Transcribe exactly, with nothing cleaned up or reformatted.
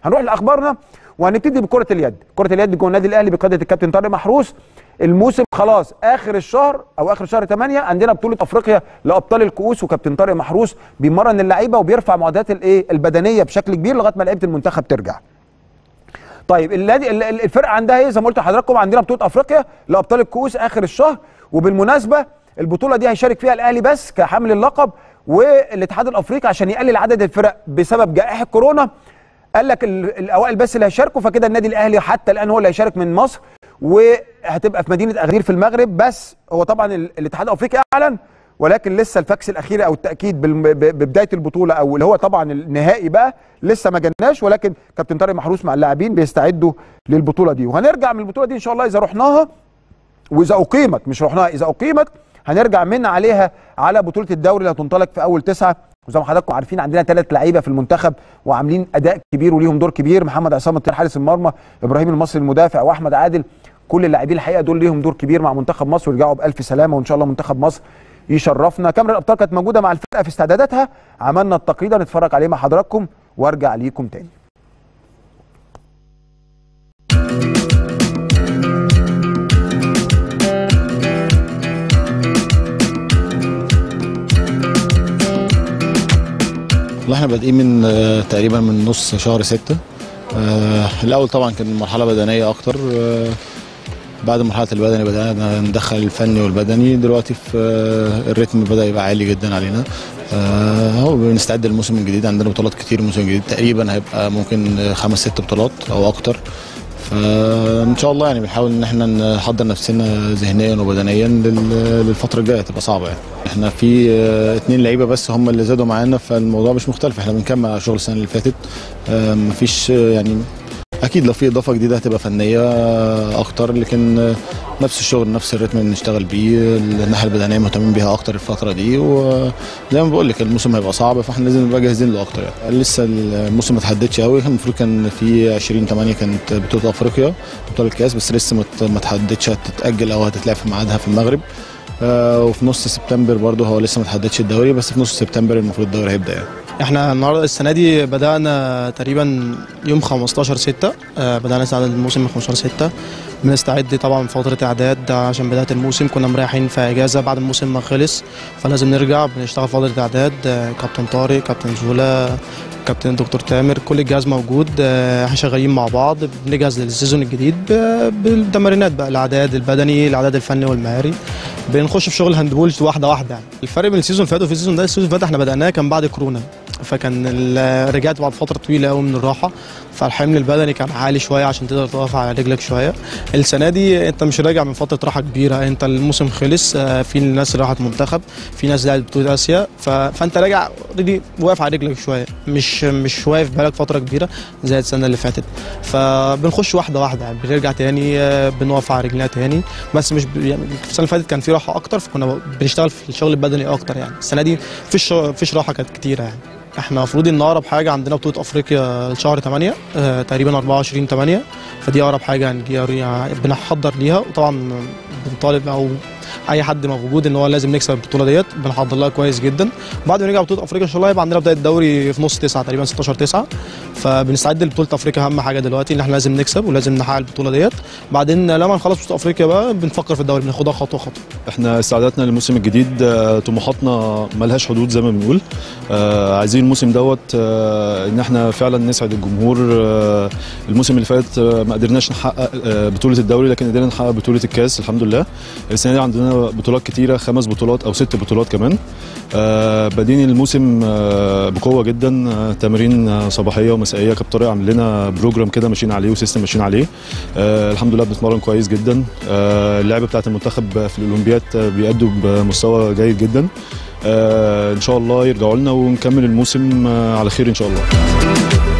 هنروح لاخبارنا وهنبتدي بكره اليد. كره اليد جوه النادي الاهلي بقياده الكابتن طارق محروس. الموسم خلاص اخر الشهر او اخر شهر ثمانية عندنا بطوله افريقيا لابطال الكؤوس، وكابتن طارق محروس بيمرن اللعيبه وبيرفع معدات الايه البدنيه بشكل كبير لغايه ما لعيبه المنتخب ترجع. طيب النادي الفرقه عندها ايه؟ زي ما قلت لحضراتكم عندنا بطوله افريقيا لابطال الكؤوس اخر الشهر، وبالمناسبه البطوله دي هيشارك فيها الاهلي بس كحامل اللقب، والاتحاد الافريقي عشان يقلل عدد الفرق بسبب جائحه كورونا قال لك الاوائل بس اللي هيشاركوا، فكده النادي الاهلي حتى الان هو اللي هيشارك من مصر، وهتبقى في مدينه اغادير في المغرب. بس هو طبعا الاتحاد الافريقي اعلن، ولكن لسه الفاكس الاخير او التاكيد ببدايه البطوله او اللي هو طبعا النهائي بقى لسه ما جالناش، ولكن كابتن طارق محروس مع اللاعبين بيستعدوا للبطوله دي. وهنرجع من البطوله دي ان شاء الله اذا رحناها واذا اقيمت، مش رحناها، اذا اقيمت هنرجع من عليها على بطوله الدوري اللي هتنطلق في اول تسعه. وزي ما حضراتكم عارفين عندنا ثلاث لعيبه في المنتخب وعاملين اداء كبير وليهم دور كبير، محمد عصام الطير حارس المرمى، ابراهيم المصري المدافع، واحمد عادل. كل اللاعبين الحقيقه دول ليهم دور كبير مع منتخب مصر ويرجعوا بالف سلامه، وان شاء الله منتخب مصر يشرفنا. كاميرا الابطال كانت موجوده مع الفرقه في استعداداتها، عملنا التقرير نتفرج عليه مع حضراتكم وارجع ليكم تاني. والله احنا بادئين من تقريبا من نص شهر ستة. آه الاول طبعا كان مرحله بدنيه اكتر، آه بعد مرحله البدني بدانا ندخل الفني والبدني. دلوقتي في آه الريتم بدا يبقى عالي جدا علينا، اهو آه بنستعد للموسم الجديد. عندنا بطولات كتير الموسم الجديد، تقريبا هيبقى ممكن خمس ست بطولات او اكتر، فان شاء الله يعني بنحاول ان احنا نحضر نفسنا ذهنيا وبدنيا للفتره الجايه، تبقى صعبه يعني. احنا في اثنين لعيبه بس هم اللي زادوا معانا، فالموضوع مش مختلف، احنا بنكمل على شغل السنه اللي فاتت. مفيش يعني، اكيد لو في اضافه جديده هتبقى فنيه اكتر، لكن نفس الشغل نفس الريتم اللي بنشتغل بيه. الناحيه البدنيه مهتمين بيها اكتر الفتره دي، وزي ما بقول لك الموسم هيبقى صعب، فاحنا لازم نبقى جاهزين له اكتر يعني. لسه الموسم ما اتحددش قوي، المفروض كان في عشرين ثمانية كانت بطوله افريقيا بطوله الكاس، بس لسه ما اتحددش هتتاجل او هتتلعب في ميعادها في المغرب. آه وفي نص سبتمبر برضه هو لسه ما اتحددش الدوري، بس في نص سبتمبر المفروض الدوري هيبدا يعني. احنا النهارده السنه دي بدانا تقريبا يوم خمستاشر ستة، آه بدانا نستعد للموسم من خمستاشر ستة. بنستعد طبعا فتره اعداد عشان بدايه الموسم، كنا مريحين في اجازه بعد الموسم ما خلص، فلازم نرجع بنشتغل فتره اعداد. آه كابتن طارق، كابتن زولا، كابتن دكتور تامر، كل الجهاز موجود، احنا شغالين مع بعض بنجهز للسيزون الجديد بالتمرينات بقى، الاعداد البدني، الاعداد الفني والمهاري. بنخش في شغل هاندبول واحده واحده يعني. الفرق بين السيزون اللي فات وفي السيزون ده، السيزون اللي فات احنا بدأناه كان بعد كورونا، فكان رجعت بعد فتره طويله قوي من الراحه، فالحمل البدني كان عالي شويه عشان تقدر تقف على رجلك شويه. السنه دي انت مش راجع من فتره راحه كبيره، انت الموسم خلص، في ناس راحت منتخب، في ناس لعبت بطوله اسيا، فانت راجع رجلي واقف على رجلك شويه، مش مش واقف بقالك فتره كبيره زي السنه اللي فاتت. فبنخش واحده واحده يعني، بنرجع تاني بنقف على رجلنا تاني، بس مش يعني السنه اللي فاتت كان في راحه اكتر، فكنا بنشتغل في الشغل البدني اكتر يعني. السنه دي فيش فيش راحه كانت كتيره يعني. احنا المفروض ان اقرب حاجه عندنا بطوله افريقيا شهر ثمانية، اه تقريبا اربعة وعشرين ثمانية، فدي اقرب حاجه يعني بنحضر ليها. وطبعا بنطالب او اي حد موجود ان هو لازم نكسب البطوله ديت، بنحضر لها كويس جدا. بعد ما نرجع بطوله افريقيا ان شاء الله يبقى عندنا بدايه الدوري في نص تسعة تقريبا ستاشر تسعة، فبنستعد لبطوله افريقيا. اهم حاجه دلوقتي ان احنا لازم نكسب ولازم نحقق البطوله ديت، بعدين لما نخلص بطوله افريقيا بقى بنفكر في الدوري، بناخدها خطوه خطوه. احنا استعداداتنا للموسم الجديد، طموحاتنا ملهاش حدود زي ما بنقول. آه عايزين الموسم دوت آه ان احنا فعلا نسعد الجمهور. آه الموسم اللي فات آه ما قدرناش نحقق آه بطوله الدوري، لكن قدرنا نحقق بطوله الكاس الحمد لله. السنه دي عندنا بطولات كتيره، خمس بطولات او ست بطولات كمان. آه بادين الموسم آه بقوه جدا، آه تمارين آه صباحيه ومسائيه. كابتن طارق عامل لنا بروجرام كده ماشيين عليه وسيستم ماشيين عليه. آه الحمد لله بنتمرن كويس جدا. آه اللعيبه بتاعه المنتخب في الاولمبياد آه بيأدوا بمستوى جيد جدا. آه ان شاء الله يرجعوا لنا ونكمل الموسم آه على خير ان شاء الله.